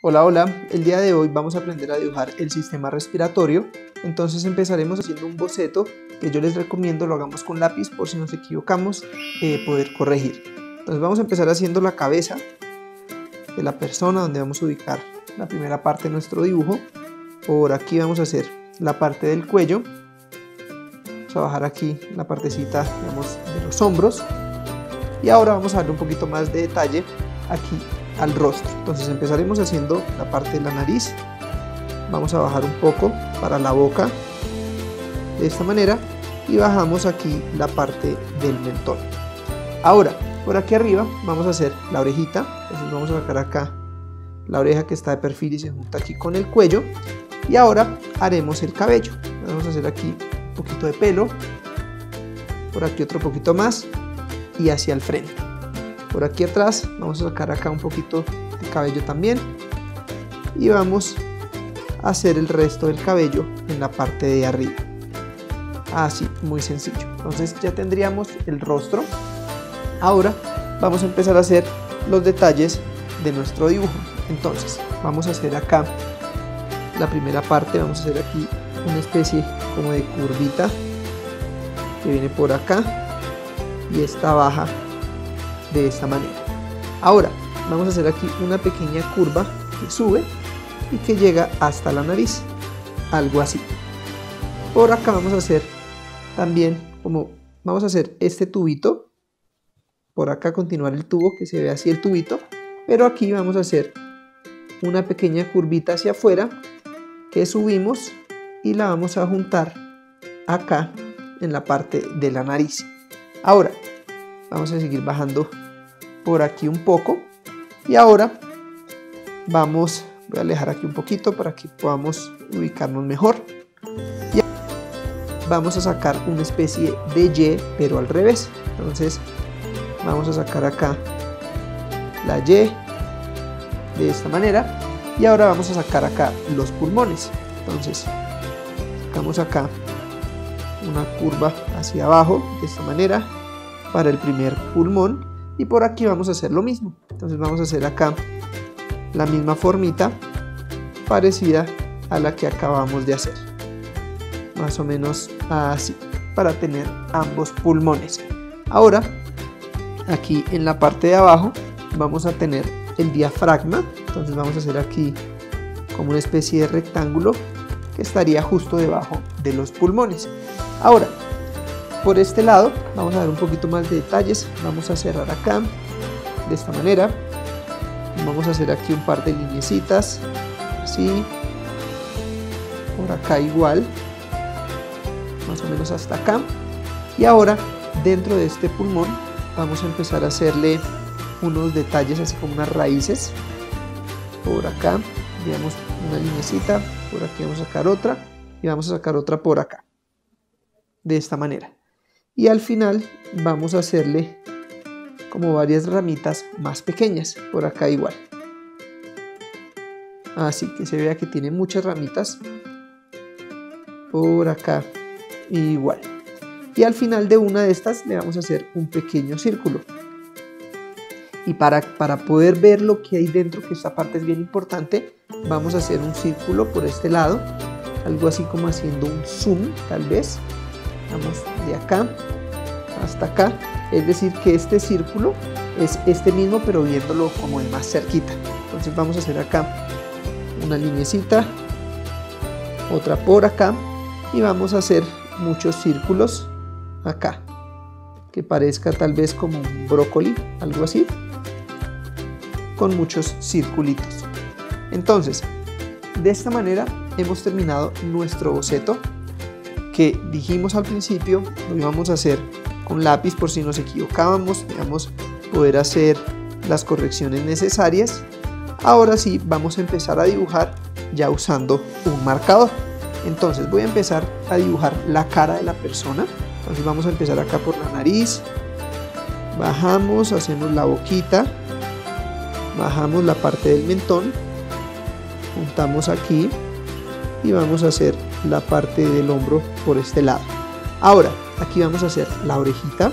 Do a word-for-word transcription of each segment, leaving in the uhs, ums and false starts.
Hola, hola, el día de hoy vamos a aprender a dibujar el sistema respiratorio. Entonces empezaremos haciendo un boceto que yo les recomiendo lo hagamos con lápiz por si nos equivocamos eh, poder corregir. Entonces vamos a empezar haciendo la cabeza de la persona, donde vamos a ubicar la primera parte de nuestro dibujo. Por aquí vamos a hacer la parte del cuello, vamos a bajar aquí la partecita, digamos, de los hombros, y ahora vamos a darle un poquito más de detalle aquí al rostro. Entonces empezaremos haciendo la parte de la nariz, vamos a bajar un poco para la boca de esta manera y bajamos aquí la parte del mentón. Ahora por aquí arriba vamos a hacer la orejita, entonces vamos a sacar acá la oreja que está de perfil y se junta aquí con el cuello, y ahora haremos el cabello. Vamos a hacer aquí un poquito de pelo, por aquí otro poquito más y hacia el frente. Por aquí atrás vamos a sacar acá un poquito de cabello también y vamos a hacer el resto del cabello en la parte de arriba. Así, muy sencillo. Entonces ya tendríamos el rostro. Ahora vamos a empezar a hacer los detalles de nuestro dibujo. Entonces vamos a hacer acá la primera parte, vamos a hacer aquí una especie como de curvita que viene por acá y esta baja de esta manera. Ahora vamos a hacer aquí una pequeña curva que sube y que llega hasta la nariz, algo así. Por acá vamos a hacer también como vamos a hacer este tubito, por acá continuar el tubo, que se ve así el tubito, pero aquí vamos a hacer una pequeña curvita hacia afuera que subimos y la vamos a juntar acá en la parte de la nariz. Ahora vamos a seguir bajando por aquí un poco y ahora vamos, voy a alejar aquí un poquito para que podamos ubicarnos mejor, y vamos a sacar una especie de Y pero al revés. Entonces vamos a sacar acá la Y de esta manera y ahora vamos a sacar acá los pulmones. Entonces sacamos acá una curva hacia abajo de esta manera para el primer pulmón y por aquí vamos a hacer lo mismo. Entonces vamos a hacer acá la misma formita parecida a la que acabamos de hacer, más o menos así, para tener ambos pulmones. Ahora aquí en la parte de abajo vamos a tener el diafragma, entonces vamos a hacer aquí como una especie de rectángulo que estaría justo debajo de los pulmones. Ahora por este lado vamos a dar un poquito más de detalles, vamos a cerrar acá de esta manera, vamos a hacer aquí un par de lineecitas, así, por acá igual, más o menos hasta acá, y ahora dentro de este pulmón vamos a empezar a hacerle unos detalles así como unas raíces, por acá, digamos una linecita, por aquí vamos a sacar otra y vamos a sacar otra por acá, de esta manera. Y al final vamos a hacerle como varias ramitas más pequeñas, por acá igual. Así que se vea que tiene muchas ramitas, por acá igual. Y al final de una de estas le vamos a hacer un pequeño círculo. Y para, para poder ver lo que hay dentro, que esta parte es bien importante, vamos a hacer un círculo por este lado, algo así como haciendo un zoom tal vez. Vamos de acá hasta acá, es decir que este círculo es este mismo pero viéndolo como de más cerquita. Entonces vamos a hacer acá una linecita, otra por acá y vamos a hacer muchos círculos acá, que parezca tal vez como un brócoli, algo así, con muchos circulitos. Entonces de esta manera hemos terminado nuestro boceto, que dijimos al principio lo íbamos a hacer con lápiz por si nos equivocábamos, digamos, poder hacer las correcciones necesarias. Ahora sí vamos a empezar a dibujar ya usando un marcador. Entonces voy a empezar a dibujar la cara de la persona. Entonces vamos a empezar acá por la nariz, bajamos, hacemos la boquita, bajamos la parte del mentón, juntamos aquí y vamos a hacer la parte del hombro por este lado. Ahora aquí vamos a hacer la orejita,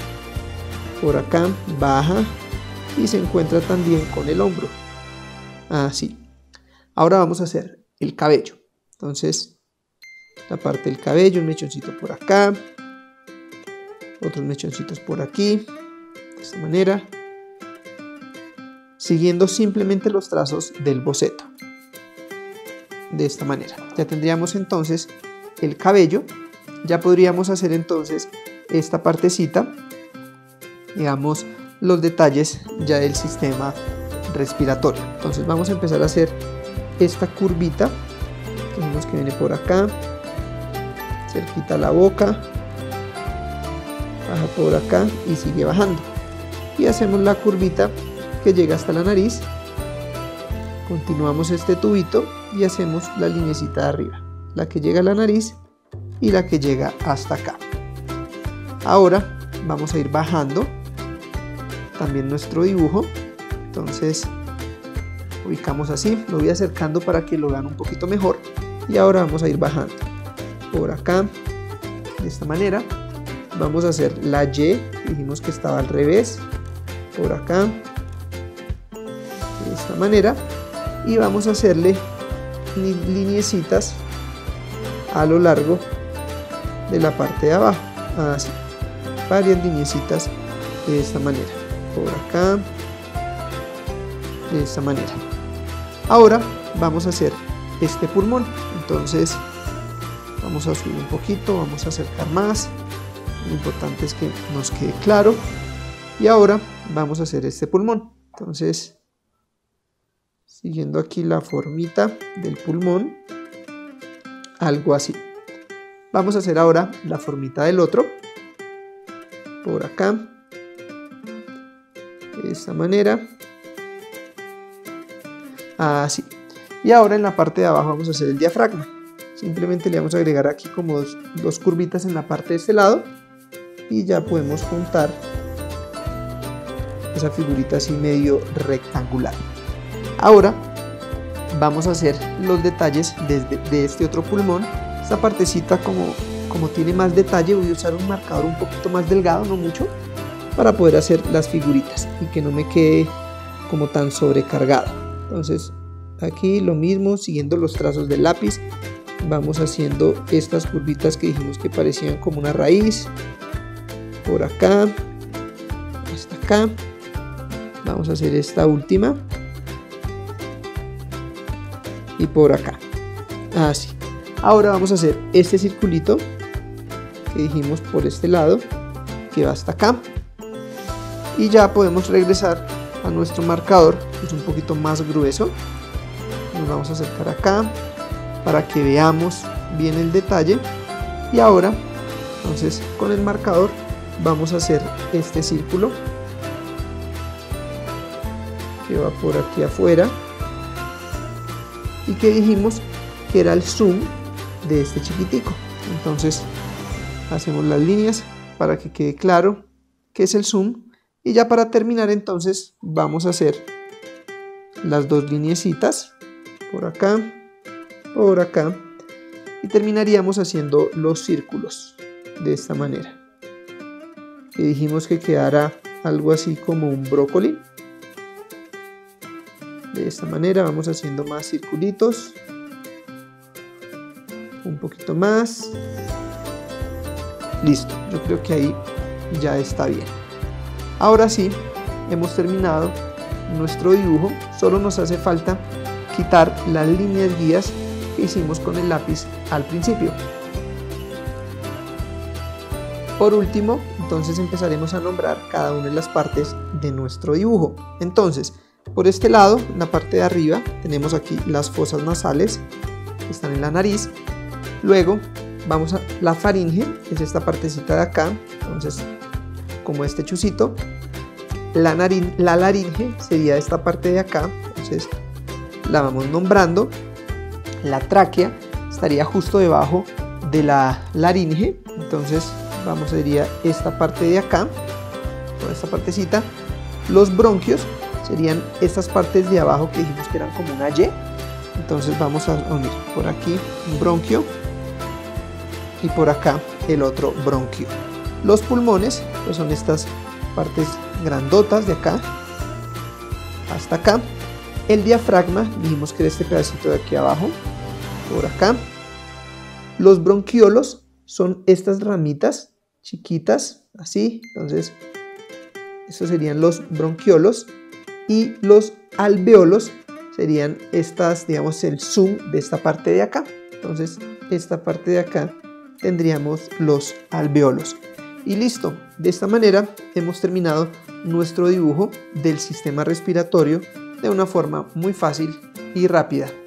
por acá baja y se encuentra también con el hombro. así. Ahora vamos a hacer el cabello. Entonces, la parte del cabello, un mechoncito por acá, otros mechoncitos por aquí, de esta manera, siguiendo simplemente los trazos del boceto. De esta manera. Ya tendríamos entonces el cabello. Ya podríamos hacer entonces esta partecita, digamos, los detalles ya del sistema respiratorio. Entonces vamos a empezar a hacer esta curvita que vemos que viene por acá, cerquita a la boca, baja por acá y sigue bajando, y hacemos la curvita que llega hasta la nariz. Continuamos este tubito y hacemos la linecita de arriba, la que llega a la nariz y la que llega hasta acá. Ahora vamos a ir bajando también nuestro dibujo. Entonces ubicamos así, lo voy acercando para que lo vean un poquito mejor, y ahora vamos a ir bajando por acá de esta manera. Vamos a hacer la Y, dijimos que estaba al revés, por acá de esta manera, y vamos a hacerle lineecitas a lo largo de la parte de abajo, así, varias lineecitas de esta manera, por acá, de esta manera. Ahora vamos a hacer este pulmón. Entonces vamos a subir un poquito, vamos a acercar más, lo importante es que nos quede claro, y ahora vamos a hacer este pulmón. Entonces, siguiendo aquí la formita del pulmón, algo así. Vamos a hacer ahora la formita del otro, por acá, de esta manera, así. Y ahora en la parte de abajo vamos a hacer el diafragma. Simplemente le vamos a agregar aquí como dos, dos curvitas en la parte de este lado, y ya podemos juntar esa figurita así medio rectangular. Ahora vamos a hacer los detalles desde de este otro pulmón. Esta partecita, como, como tiene más detalle, voy a usar un marcador un poquito más delgado, no mucho, para poder hacer las figuritas y que no me quede como tan sobrecargado. Entonces aquí lo mismo, siguiendo los trazos del lápiz, vamos haciendo estas curvitas que dijimos que parecían como una raíz, por acá hasta acá. Vamos a hacer esta última y por acá, así. Ahora vamos a hacer este circulito que dijimos por este lado, que va hasta acá, y ya podemos regresar a nuestro marcador, que es un poquito más grueso. Nos vamos a acercar acá para que veamos bien el detalle, y ahora entonces con el marcador vamos a hacer este círculo que va por aquí afuera y que dijimos que era el zoom de este chiquitico. Entonces hacemos las líneas para que quede claro que es el zoom, y ya para terminar entonces vamos a hacer las dos lineecitas por acá, por acá, y terminaríamos haciendo los círculos de esta manera, que dijimos que quedara algo así como un brócoli. De esta manera vamos haciendo más circulitos, un poquito más. Listo, yo creo que ahí ya está bien. Ahora sí, hemos terminado nuestro dibujo. Solo nos hace falta quitar las líneas guías que hicimos con el lápiz al principio. Por último, entonces empezaremos a nombrar cada una de las partes de nuestro dibujo. Entonces, por este lado, en la parte de arriba, tenemos aquí las fosas nasales que están en la nariz. Luego vamos a la faringe, que es esta partecita de acá, entonces como este chucito. La, narin, la laringe sería esta parte de acá, entonces la vamos nombrando. La tráquea estaría justo debajo de la laringe, entonces vamos a sería esta parte de acá, toda esta partecita. Los bronquios serían estas partes de abajo que dijimos que eran como una Y, entonces vamos a unir por aquí un bronquio y por acá el otro bronquio. Los pulmones pues son estas partes grandotas de acá hasta acá, El diafragma, dijimos que era este pedacito de aquí abajo, por acá. Los bronquiolos son estas ramitas chiquitas, así. Entonces, estos serían los bronquiolos. Y los alveolos serían estas, digamos, el zoom de esta parte de acá. Entonces, esta parte de acá tendríamos los alveolos. Y listo, de esta manera hemos terminado nuestro dibujo del sistema respiratorio de una forma muy fácil y rápida.